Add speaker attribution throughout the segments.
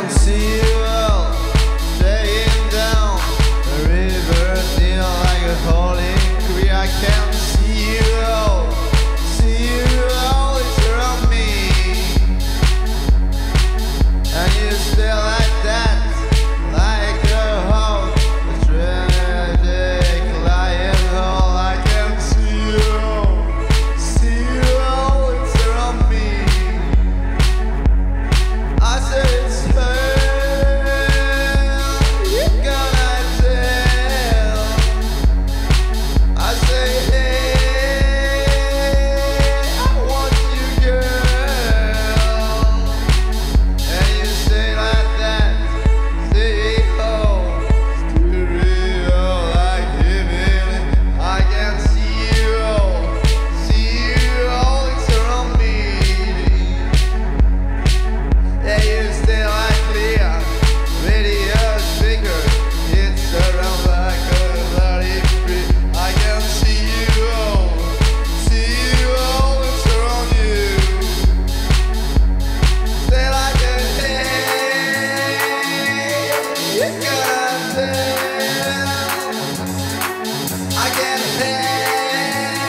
Speaker 1: can see you all staying down the river, feel like a holy tree. I can see you all, it's around me, and you stay like that, like a hawk, a tragic lion hole. I can see you all, it's around me. I said it's her, you gonna tell. I say hey, I want you girl, and you say like that, say oh, stereo like heaven. I can see you all, it's around me. Yeah, you stay like clear, radio speaker, it's around like a bloody free. I can see you all, it's around you. Stay like a hey, you gotta tell. I can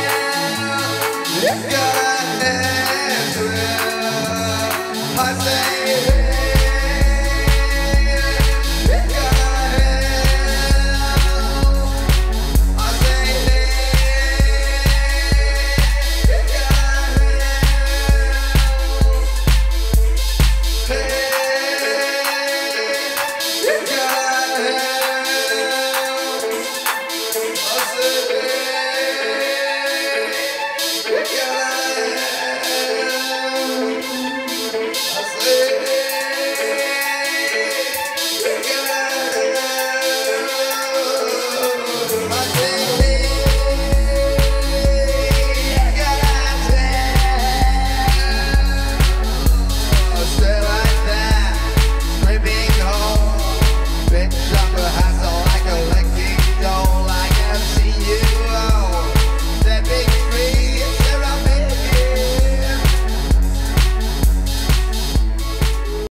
Speaker 1: tell, you gotta tell. I say